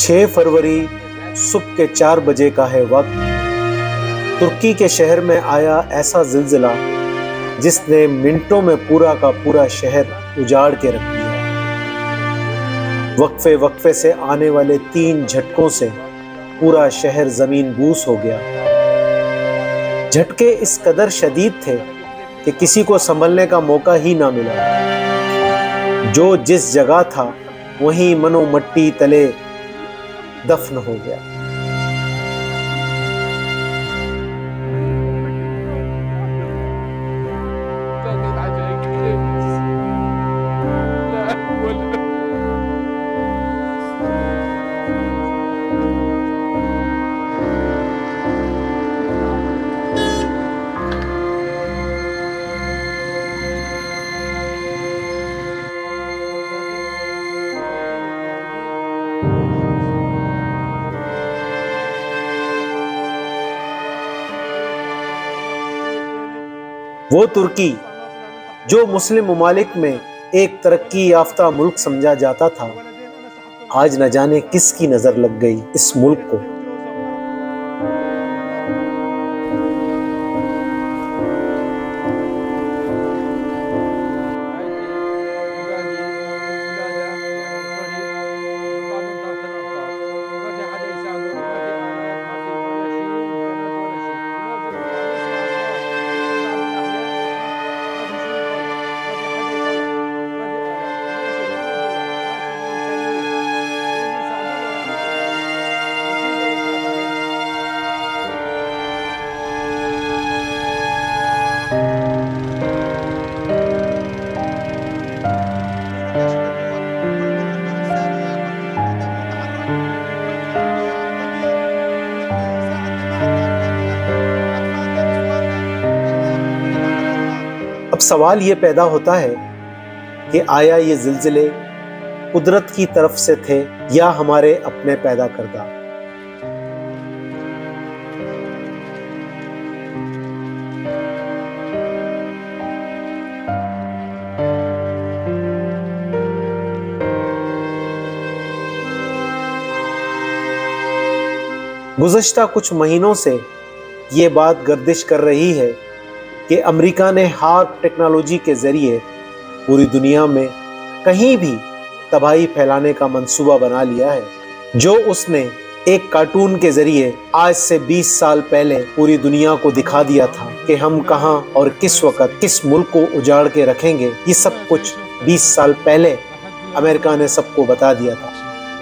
6 फरवरी सुबह के 4 बजे का है वक्त। तुर्की के शहर में आया ऐसा जिलजिला जिसने मिनटों में पूरा का पूरा शहर उजाड़ के रख दिया। वक्फे वक्फे से आने वाले 3 झटकों से पूरा शहर जमीन बूस हो गया। झटके इस कदर शदीद थे कि किसी को संभलने का मौका ही ना मिला। जो जिस जगह था वहीं मनो मट्टी तले दफन हो गया। वो तुर्की जो मुस्लिम ममालिक में एक तरक्की याफ्ता मुल्क समझा जाता था, आज न जाने किसकी नजर लग गई इस मुल्क को। अब सवाल ये पैदा होता है कि आया ये जिलजिले कुदरत की तरफ से थे या हमारे अपने पैदा करदा। गुज़श्ता कुछ महीनों से ये बात गर्दिश कर रही है कि अमेरिका ने हार्प टेक्नोलॉजी के ज़रिए पूरी दुनिया में कहीं भी तबाही फैलाने का मंसूबा बना लिया है, जो उसने एक कार्टून के ज़रिए आज से 20 साल पहले पूरी दुनिया को दिखा दिया था कि हम कहां और किस वक़्त किस मुल्क को उजाड़ के रखेंगे। ये सब कुछ 20 साल पहले अमेरिका ने सबको बता दिया था।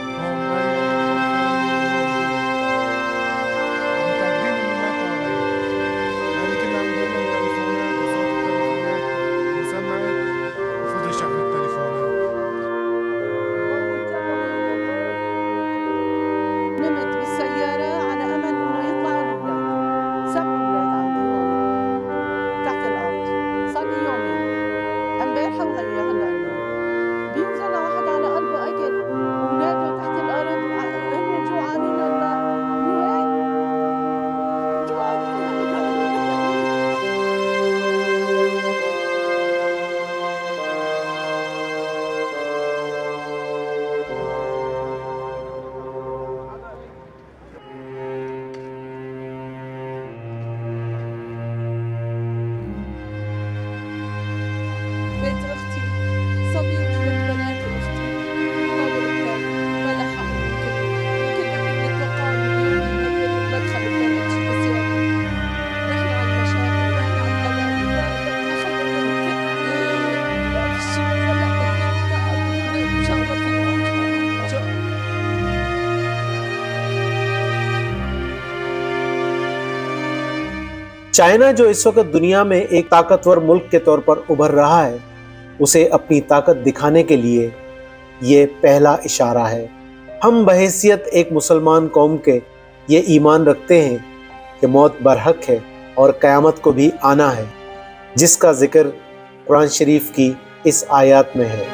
चाइना जो इस वक्त दुनिया में एक ताकतवर मुल्क के तौर पर उभर रहा है, उसे अपनी ताकत दिखाने के लिए ये पहला इशारा है। हम बहैसियत एक मुसलमान कौम के ये ईमान रखते हैं कि मौत बरहक है और क़यामत को भी आना है, जिसका जिक्र कुरान शरीफ की इस आयत में है।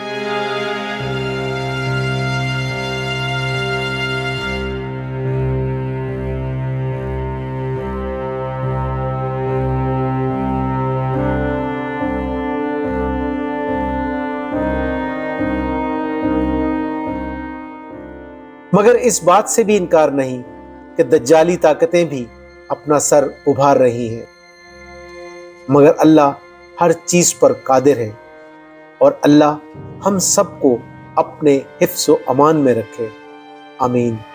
मगर इस बात से भी इनकार नहीं कि दज्जाली ताकतें भी अपना सर उभार रही हैं। मगर अल्लाह हर चीज पर कादिर है और अल्लाह हम सबको अपने हिफ्ज़ व अमान में रखे। आमीन।